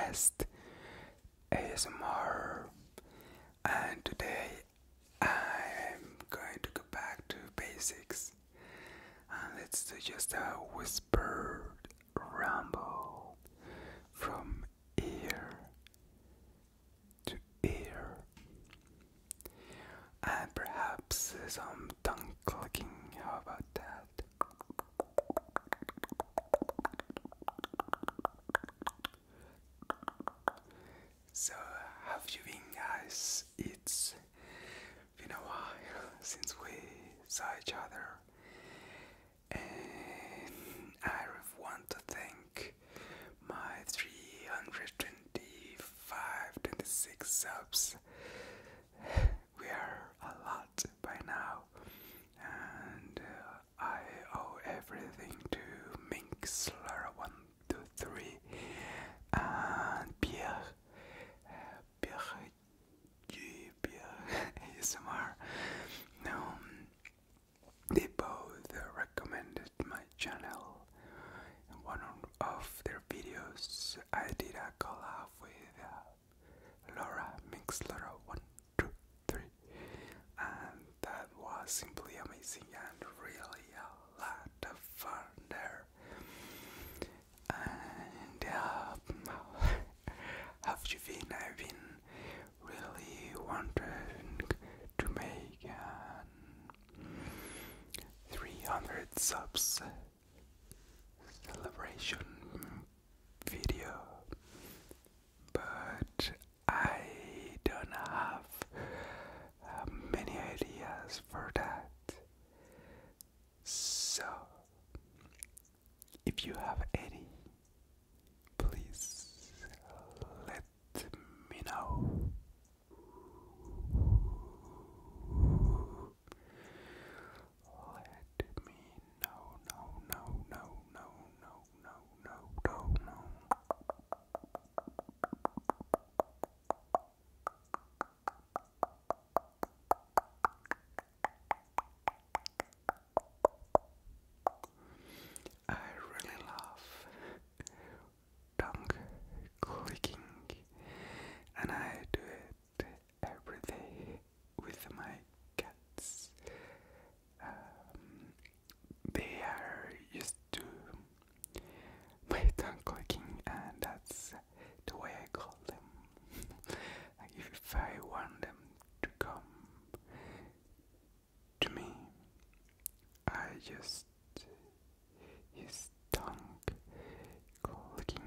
podcast ASMR, and today I'm going to go back to basics and let's do just a whispered ramble from ear to ear, and perhaps some tongue clicking. How about that? So, how have you been, guys? It's been a while since we saw each other, and I want to thank my 325, 26 subs. We are a lot by now, and I owe everything to Minx, Lara 123, and Pierre. Pierre ASMR. No, they both recommended my channel. In one of their videos, I did a collab with Laura, Minx Laura 123, and that was simply amazing and really a lot of fun there. And have you been? I've been really wanting to make an 300 subs celebration video, but I don't have many ideas for that. So, if you have any, please let me know. Let me know, no. I really love tongue clicking, and I do it every day with my cats. They are used to my tongue clicking, and that's the way I call them. Like if I want them to come to me, I just use tongue clicking.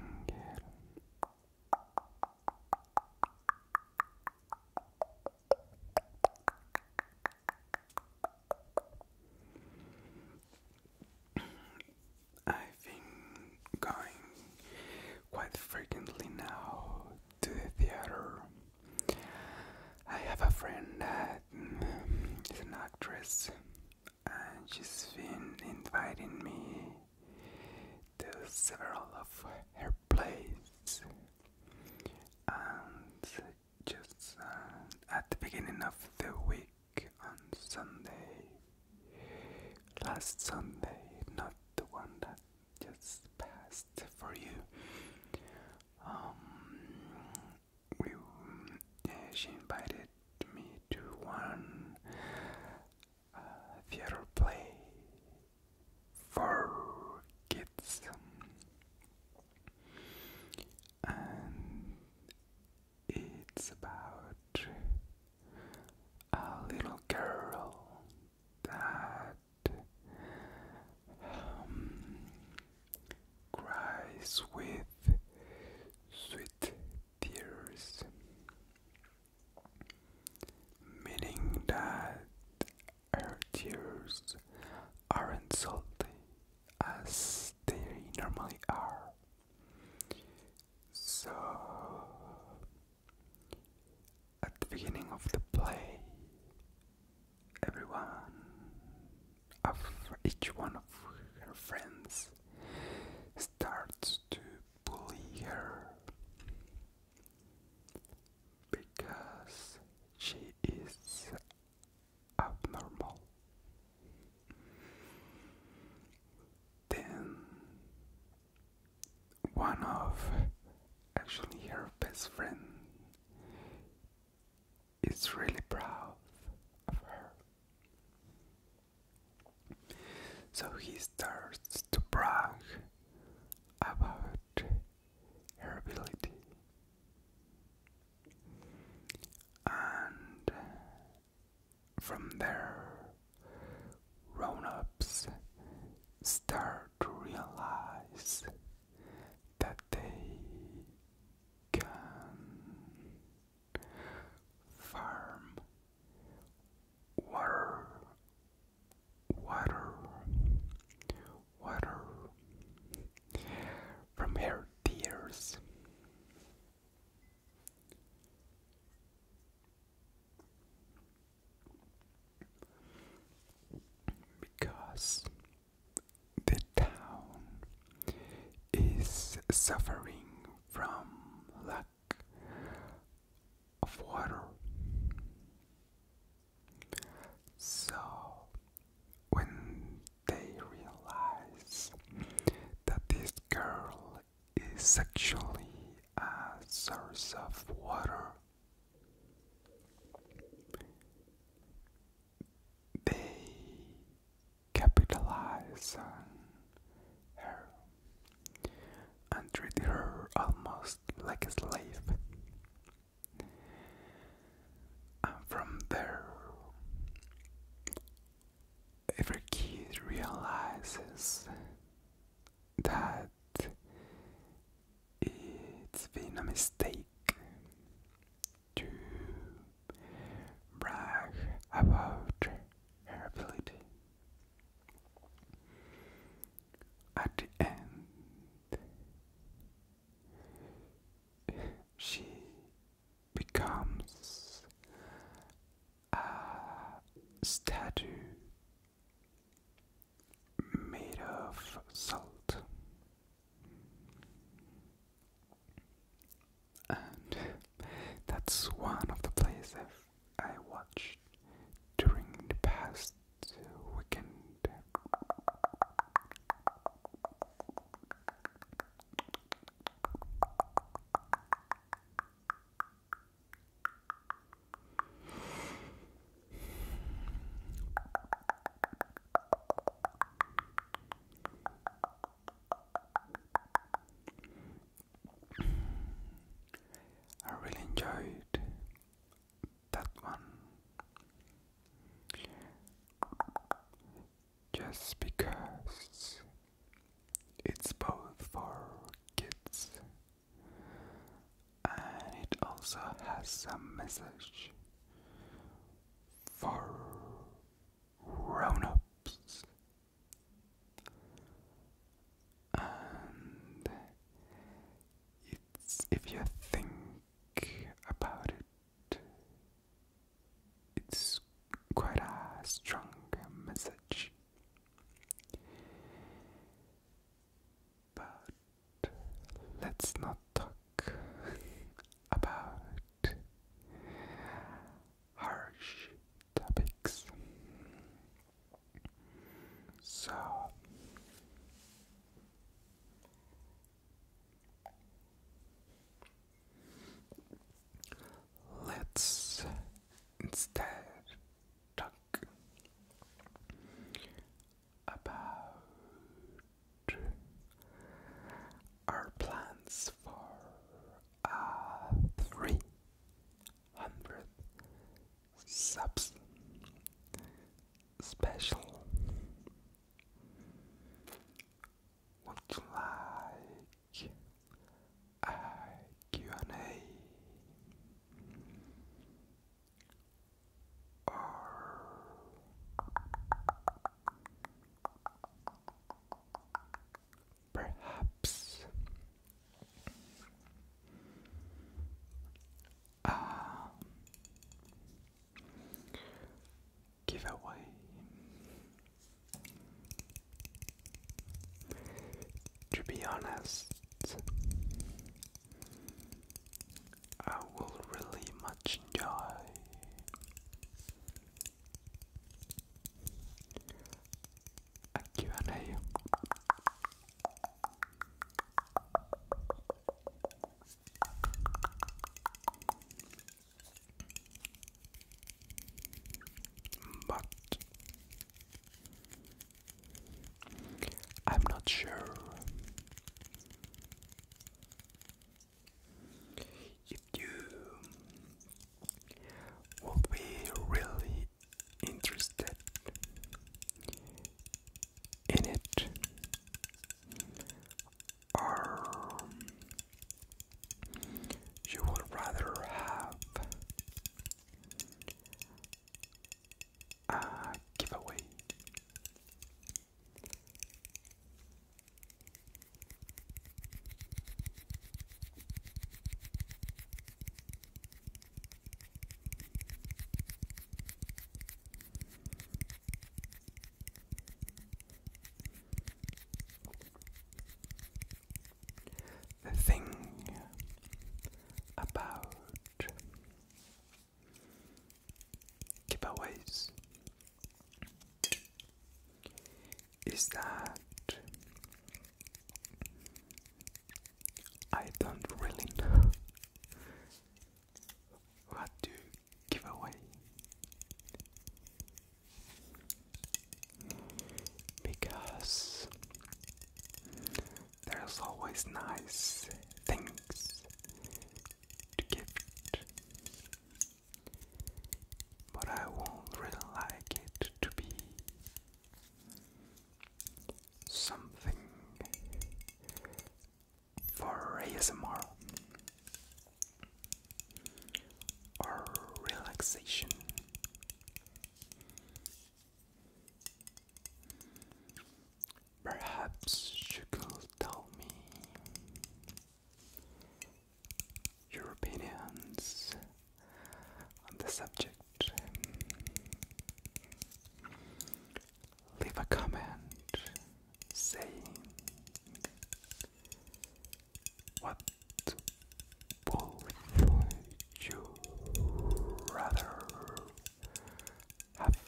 I've been going quite frequently now to the theater. I have a friend that is an actress, and she's been inviting me to several of her plays. And just at the beginning of the week on Sunday, last Sunday, not the one that just passed for you, she invited me to one theater play for kids, and it's about a little girl that cries with sweet tears, meaning that her tears aren't salty as they normally are. So, at the beginning of the play, each one of her friends starts to bully her because she is abnormal. Then one of actually her best friend is really proud of her. So he starts to brag about her ability. And from there, grown-ups start to realize that they can farm water, water, water from her tears. Because the town is suffering from lack of water. So when they realize that this girl is actually a source of water, they capitalize on her and treat her almost like a slave. And from there, every kid realizes that it's been a mistake to brag about her ability. At the end, she becomes a statue made of salt. And that's one of the plays I watched during the past weekend. I really enjoyed that one just because it's both for kids and it also has some message for grown-ups. And it's, if you think about it, it's quite a strong message. But let's not talk about harsh topics. So let's instead talk about our plans for a 300 subs special. Would you like a Q&A or perhaps a giveaway? To be honest, I will really much enjoy a Q&A. thing about giveaways is that I don't really know what to give away, because there's always nice things to gift, but I won't really like it to be something for ASMR or relaxation. Perhaps you could tell me your opinions on the subject. Leave a comment saying what would you rather have.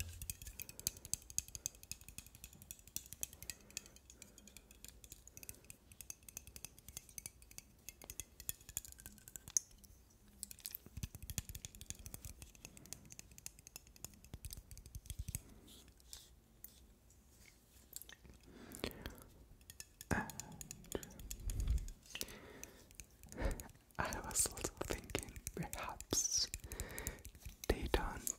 I was also thinking perhaps they don't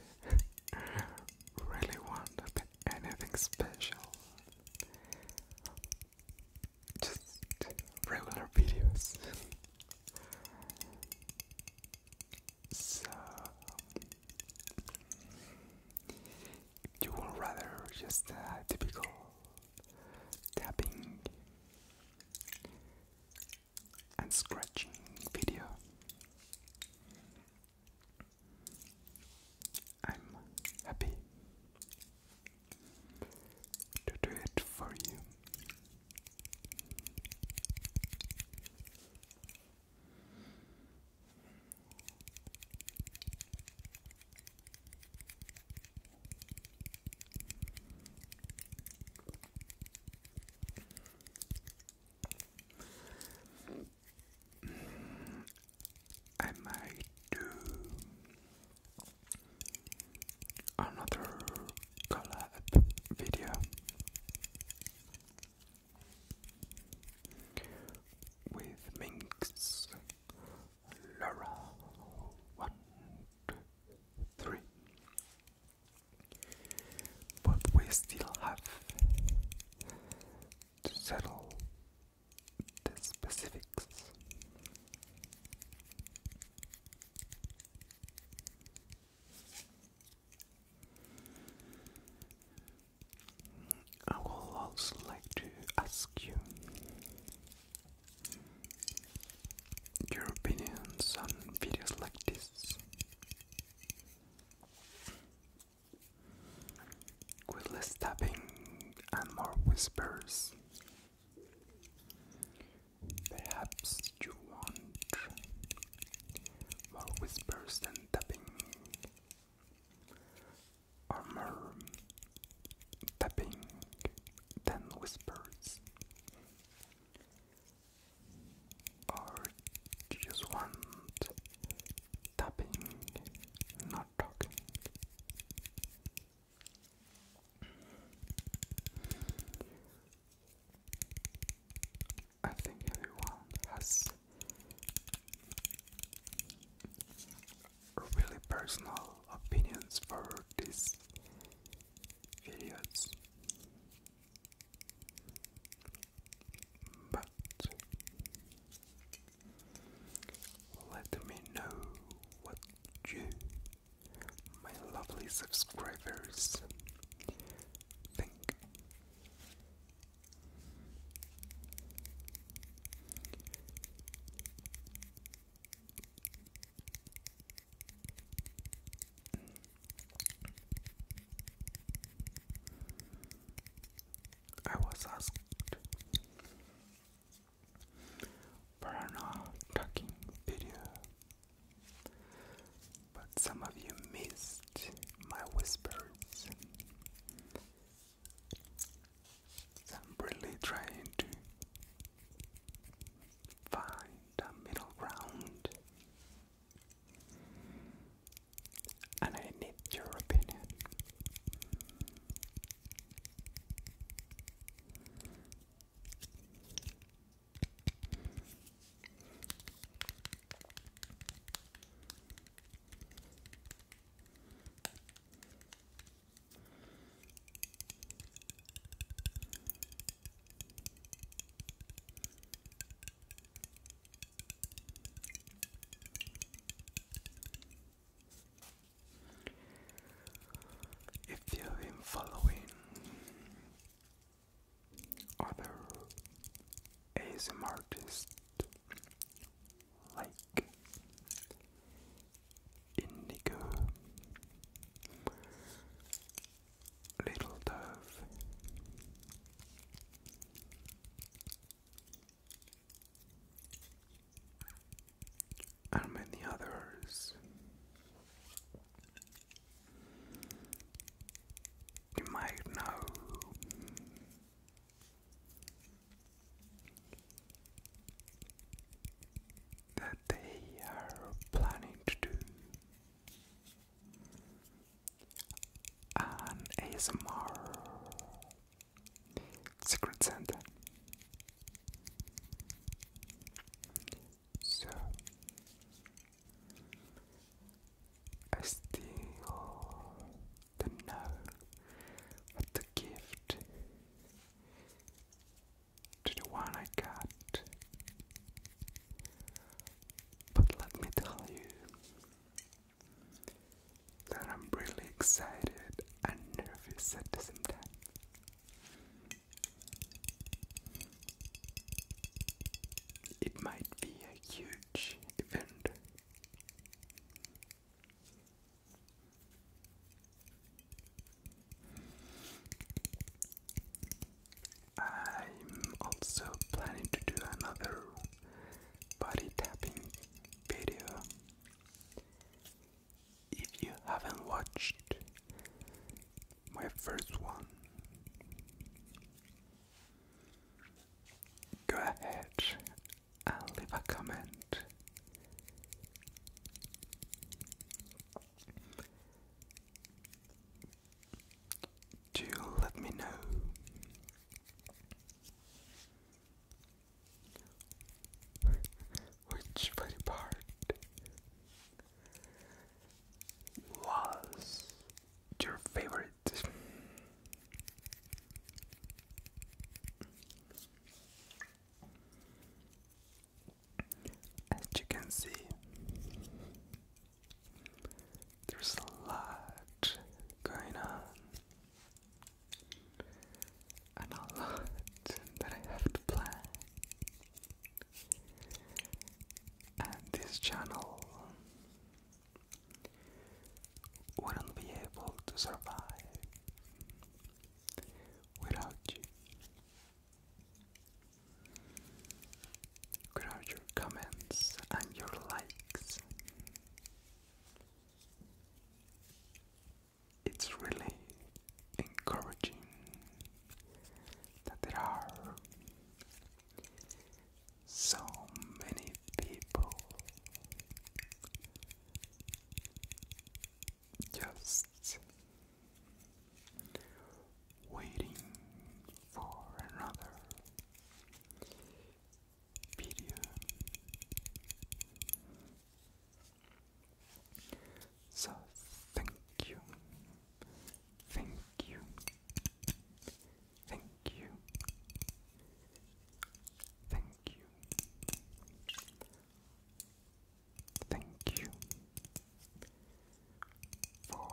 really want anything special, just regular videos. So, if you would rather just a typical tapping and scratching video, I'm happy to do it for you. I might do another collab video with Minx, Laura, 1, 2, 3, but we still have to settle the specifics. I will also like to ask you your opinions on videos like this, with less tapping and more whispers. Perhaps you want more whispers than tapping, or more tapping than whispers, or you just want tapping, not talking. I think everyone has really personal opinions for these videos, but let me know what you, my lovely subscribers, think. I was asked following other ASMR artists like Indigo, Little Dove, and many others. You might know that they are planning to do an ASMR Secret Santa. So I still don't know what the gift to the one I got, but let me tell you that I'm really excited and nervous at the same time. It might be a huge event. I'm also planning to do another body tapping video. If you haven't watched my first one, go ahead and leave a comment to let me know which body part was your favorite. As you can see, there's a lot going on and a lot that I have to plan. And this channel wouldn't be able to survive without you, without your comments and your likes. It's really encouraging that there are so many people just waiting for another video. So thank you, thank you, thank you, thank you, thank you for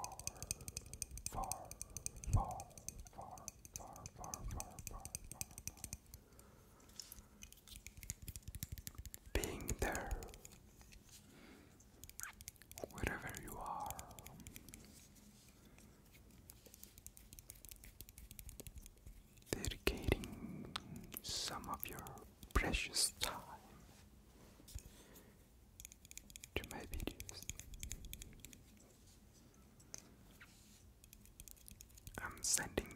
being there wherever you are, dedicating some of your precious time to my videos. I'm sending